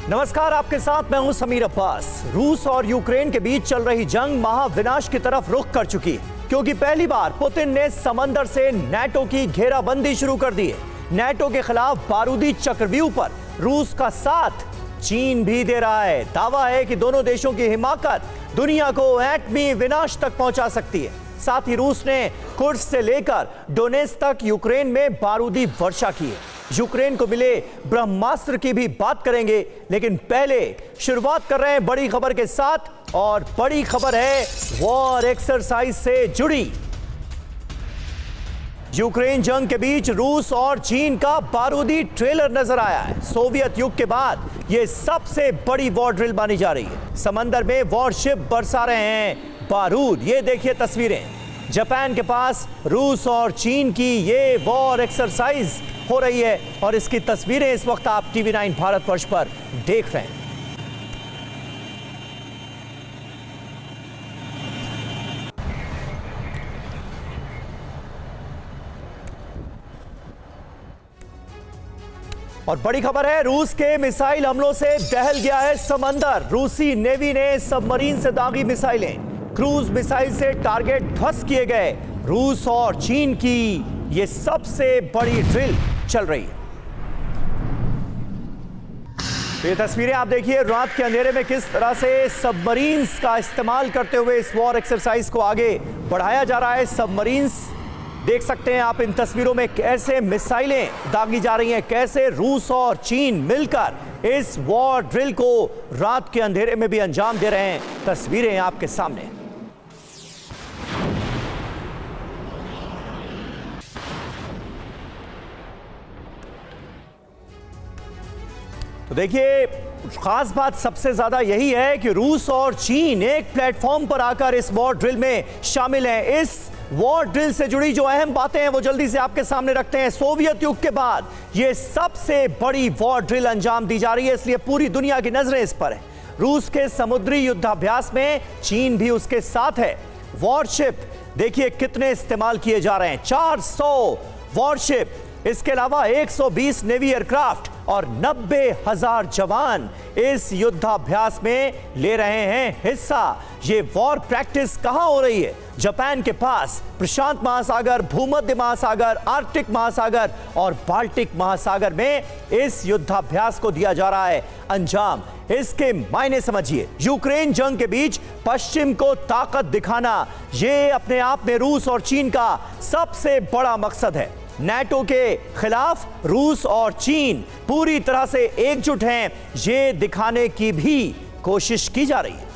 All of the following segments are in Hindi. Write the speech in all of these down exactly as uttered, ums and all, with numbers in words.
नमस्कार, आपके साथ मैं हूं समीर अब्बास। रूस और यूक्रेन के बीच चल रही जंग महाविनाश की तरफ रुख कर चुकी है, क्योंकि पहली बार पुतिन ने समंदर से नाटो की घेराबंदी शुरू कर दी है। नाटो के खिलाफ बारूदी चक्रव्यूह पर रूस का साथ चीन भी दे रहा है। दावा है कि दोनों देशों की हिमाकत दुनिया को एटमी विनाश तक पहुंचा सकती है। साथ ही रूस ने कुर्स से लेकर डोनेत्स्क तक यूक्रेन में बारूदी वर्षा की है। यूक्रेन को मिले ब्रह्मास्त्र की भी बात करेंगे, लेकिन पहले शुरुआत कर रहे हैं बड़ी खबर के साथ, और बड़ी खबर है वॉर एक्सरसाइज से जुड़ी। यूक्रेन जंग के बीच रूस और चीन का बारूदी ट्रेलर नजर आया है। सोवियत युग के बाद यह सबसे बड़ी वॉर ड्रिल मानी जा रही है। समंदर में वॉरशिप बरसा रहे हैं बारूद। ये देखिए तस्वीरें, जापान के पास रूस और चीन की ये वॉर एक्सरसाइज हो रही है, और इसकी तस्वीरें इस वक्त आप टीवी नाइन भारतवर्ष पर देख रहे हैं। और बड़ी खबर है, रूस के मिसाइल हमलों से दहल गया है समंदर। रूसी नेवी ने सबमरीन से दागी मिसाइलें, क्रूज मिसाइल से टारगेट ध्वस्त किए गए। रूस और चीन की यह सबसे बड़ी ड्रिल चल रही है। तो ये तस्वीरें आप देखिए, रात के अंधेरे में किस तरह से सबमरीन्स का इस्तेमाल करते हुए इस वॉर एक्सरसाइज को आगे बढ़ाया जा रहा है। सबमरीन्स देख सकते हैं आप इन तस्वीरों में, कैसे मिसाइलें दागी जा रही हैं, कैसे रूस और चीन मिलकर इस वॉर ड्रिल को रात के अंधेरे में भी अंजाम दे रहे हैं। तस्वीरें आपके सामने। तो देखिए, खास बात सबसे ज्यादा यही है कि रूस और चीन एक प्लेटफॉर्म पर आकर इस वॉर ड्रिल में शामिल हैं। इस वॉर ड्रिल से जुड़ी जो अहम बातें हैं वो जल्दी से आपके सामने रखते हैं। सोवियत युग के बाद यह सबसे बड़ी वॉर ड्रिल अंजाम दी जा रही है, इसलिए पूरी दुनिया की नजरें इस पर है। रूस के समुद्री युद्धाभ्यास में चीन भी उसके साथ है। वॉरशिप देखिए कितने इस्तेमाल किए जा रहे हैं, चार सौ वॉरशिप, इसके अलावा एक सौ बीस नेवी एयरक्राफ्ट और नब्बे हजार जवान इस युद्धाभ्यास में ले रहे हैं हिस्सा। ये वॉर प्रैक्टिस कहां हो रही है? जापान के पास प्रशांत महासागर, भूमध्य महासागर, आर्कटिक महासागर और बाल्टिक महासागर में इस युद्धाभ्यास को दिया जा रहा है अंजाम। इसके मायने समझिए, यूक्रेन जंग के बीच पश्चिम को ताकत दिखाना, यह अपने आप में रूस और चीन का सबसे बड़ा मकसद है। नाटो के खिलाफ रूस और चीन पूरी तरह से एकजुट हैं, ये दिखाने की भी कोशिश की जा रही है।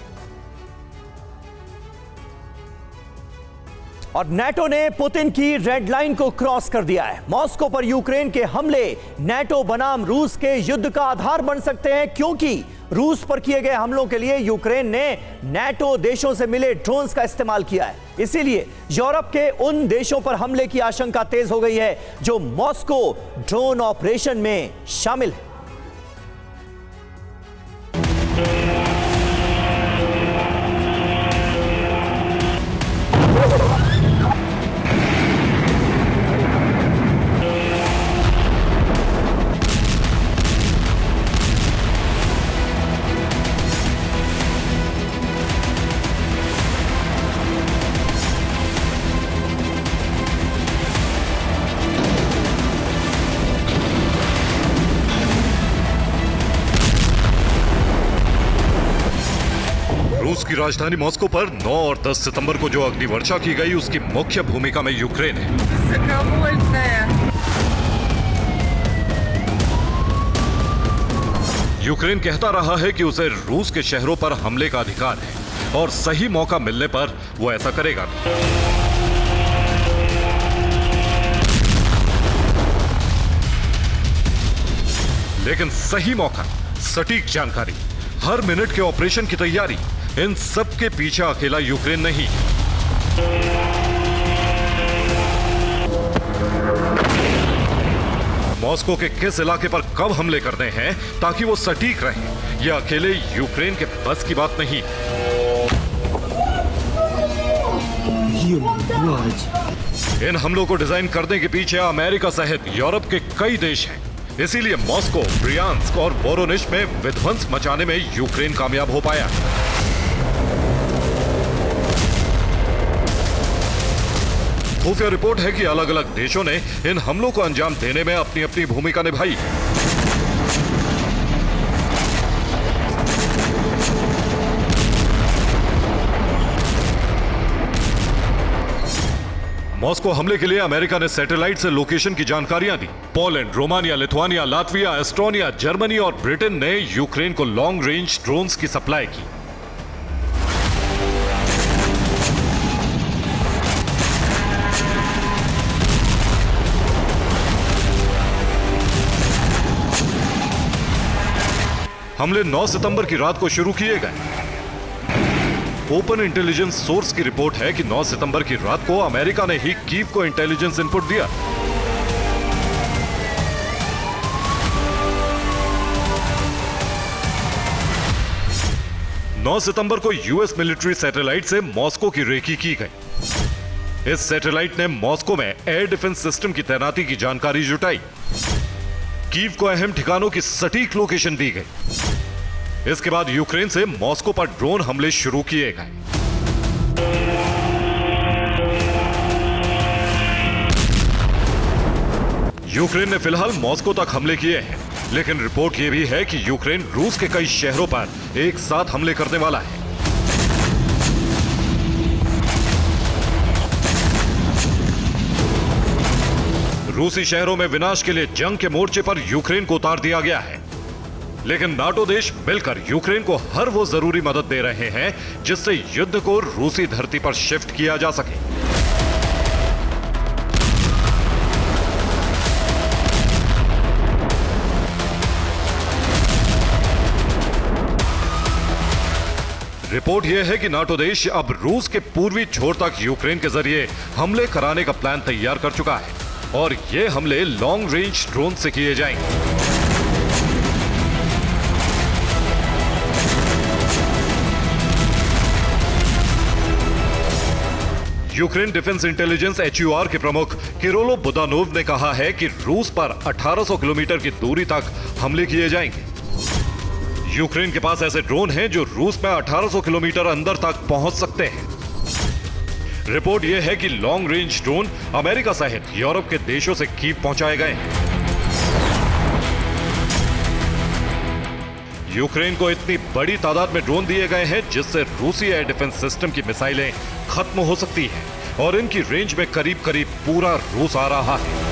और नाटो ने पुतिन की रेड लाइन को क्रॉस कर दिया है। मॉस्को पर यूक्रेन के हमले नाटो बनाम रूस के युद्ध का आधार बन सकते हैं, क्योंकि रूस पर किए गए हमलों के लिए यूक्रेन ने नाटो देशों से मिले ड्रोन्स का इस्तेमाल किया है। इसीलिए यूरोप के उन देशों पर हमले की आशंका तेज हो गई है जो मॉस्को ड्रोन ऑपरेशन में शामिल है। रूस की राजधानी मॉस्को पर नौ और दस सितंबर को जो अग्निवर्षा की गई, उसकी मुख्य भूमिका में यूक्रेन है। यूक्रेन कहता रहा है कि उसे रूस के शहरों पर हमले का अधिकार है, और सही मौका मिलने पर वो ऐसा करेगा। लेकिन सही मौका, सटीक जानकारी, हर मिनट के ऑपरेशन की तैयारी, इन सब के पीछे अकेला यूक्रेन नहीं। मॉस्को के किस इलाके पर कब हमले करने हैं ताकि वो सटीक रहें, यह अकेले यूक्रेन के बस की बात नहीं। इन हमलों को डिजाइन करने के पीछे अमेरिका सहित यूरोप के कई देश हैं। इसीलिए मॉस्को, ब्रियांस्क और वोरोनिश में विध्वंस मचाने में यूक्रेन कामयाब हो पाया। खुफिया रिपोर्ट है कि अलग अलग देशों ने इन हमलों को अंजाम देने में अपनी अपनी भूमिका निभाई। मॉस्को हमले के लिए अमेरिका ने सैटेलाइट से लोकेशन की जानकारियां दी। Poland, Romania, Lithuania, Latvia, Estonia, Germany और ब्रिटेन ने यूक्रेन को लॉन्ग रेंज ड्रोन्स की सप्लाई की। हमले नौ सितंबर की रात को शुरू किए गए। ओपन इंटेलिजेंस सोर्स की रिपोर्ट है कि नौ सितंबर की रात को अमेरिका ने ही कीव को इंटेलिजेंस इनपुट दिया। नौ सितंबर को यूएस मिलिट्री सैटेलाइट से मॉस्को की रेकी की गई। इस सैटेलाइट ने मॉस्को में एयर डिफेंस सिस्टम की तैनाती की जानकारी जुटाई। कीव को अहम ठिकानों की सटीक लोकेशन दी गई। इसके बाद यूक्रेन से मॉस्को पर ड्रोन हमले शुरू किए गए। यूक्रेन ने फिलहाल मॉस्को तक हमले किए हैं, लेकिन रिपोर्ट यह भी है कि यूक्रेन रूस के कई शहरों पर एक साथ हमले करने वाला है। रूसी शहरों में विनाश के लिए जंग के मोर्चे पर यूक्रेन को उतार दिया गया है, लेकिन नाटो देश मिलकर यूक्रेन को हर वो जरूरी मदद दे रहे हैं जिससे युद्ध को रूसी धरती पर शिफ्ट किया जा सके। रिपोर्ट यह है कि नाटो देश अब रूस के पूर्वी छोर तक यूक्रेन के जरिए हमले कराने का प्लान तैयार कर चुका है और ये हमले लॉन्ग रेंज ड्रोन से किए जाएंगे। Ukraine defence intelligence H U R के प्रमुख किरोलो बुदानोव ने कहा है कि रूस पर अठारह सौ किलोमीटर की दूरी तक हमले किए जाएंगे। यूक्रेन के पास ऐसे ड्रोन हैं जो रूस में अठारह सौ किलोमीटर अंदर तक पहुंच सकते हैं। रिपोर्ट यह है कि लॉन्ग रेंज ड्रोन अमेरिका सहित यूरोप के देशों से कीव पहुंचाए गए हैं। यूक्रेन को इतनी बड़ी तादाद में ड्रोन दिए गए हैं जिससे रूसी एयर डिफेंस सिस्टम की मिसाइलें खत्म हो सकती हैं और इनकी रेंज में करीब करीब पूरा रूस आ रहा है।